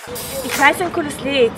Ich weiß ein cooles Lied.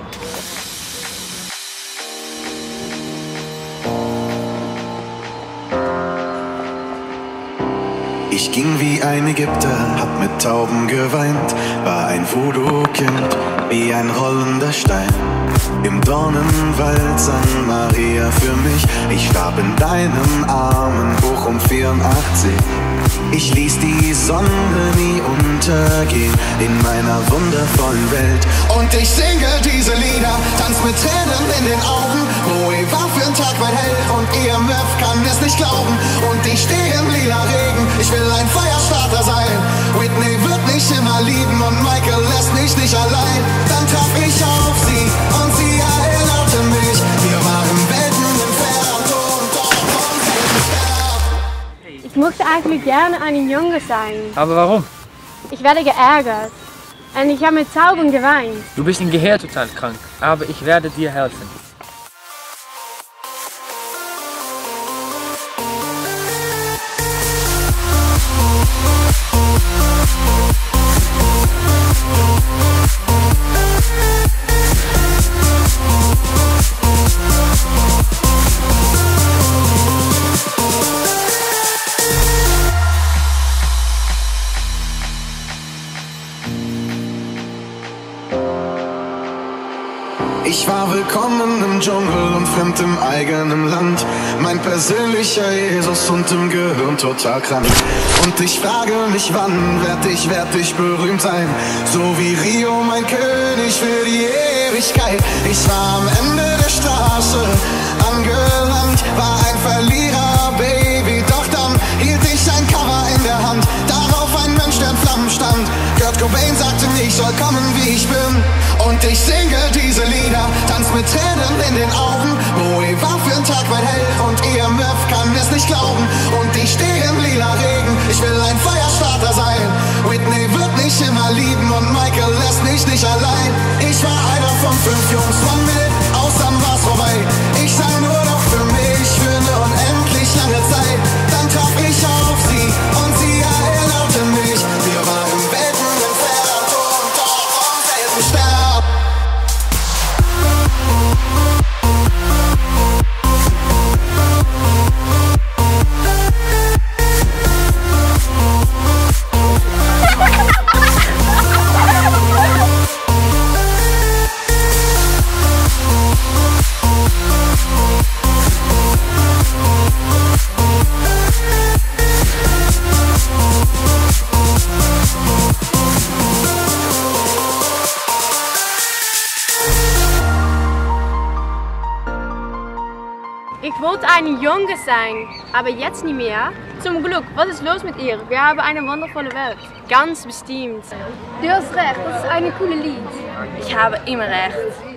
Ich ging wie ein Ägypter, hab mit Tauben geweint, war ein Voodoo-Kind, wie ein rollender Stein. Im Dornenwald sang Maria für mich, ich starb in deinen Armen, hoch um 84. Ich ließ die Sonne nie untergehen in meiner wundervollen Welt. Und ich singe diese Lieder, tanz mit Tränen in den Augen. Bowie war für den Tag mein Held und EMF kann es nicht glauben. Und ich stehe im lila Regen, ich will ein Feuerstarter sein. Whitney wird mich immer lieben und Michael lässt mich nicht allein. Dann traf ich auf sie und sie erinnerte mich. Wir waren Welten entfernt und doch vom selben Stern. Ich möchte eigentlich gerne ein Junge sein. Aber warum? Ich werde geärgert. Und ich habe mit Tauben geweint. Du bist im Gehirn total krank, aber ich werde dir helfen. Ich war willkommen im Dschungel und fremd im eigenen Land. Mein persönlicher Jesus und im Gehirn total krank. Und ich frage mich, wann werd ich berühmt sein? So wie Rio, mein König für die Ewigkeit. Ich war am Ende der Straße angelangt, war ein Verlierer, Baby. Doch dann hielt ich ein Cover in der Hand, darauf ein Mensch, der in Flammen stand. Kurt Cobain sagte mir, ich soll kommen, wie ich bin. Und ich singe diese Lieder, tanz mit Tränen in den Augen. Bowie war für den Tag mein Held und EMF kann es nicht glauben. Und ich stehe im lila Regen, ich will ein Feuerstarter sein. Whitney wird mich immer lieben und Michael lässt mich nicht allein. Ich war einer von 5 Jungs von Mill, aus dann war's vorbei. Ich sang nur noch für mich, für eine unendlich lange Zeit. Dann traf ich auf sie und sie erinnerte mich. Wir waren Welten entfernt und doch vom selben Stern. Ich wollte ein Junge sein, aber jetzt nicht mehr. Zum Glück, was ist los mit ihr? Wir haben eine wundervolle Welt. Ganz bestimmt. Du hast recht, das ist ein cooles Lied. Ich habe immer recht.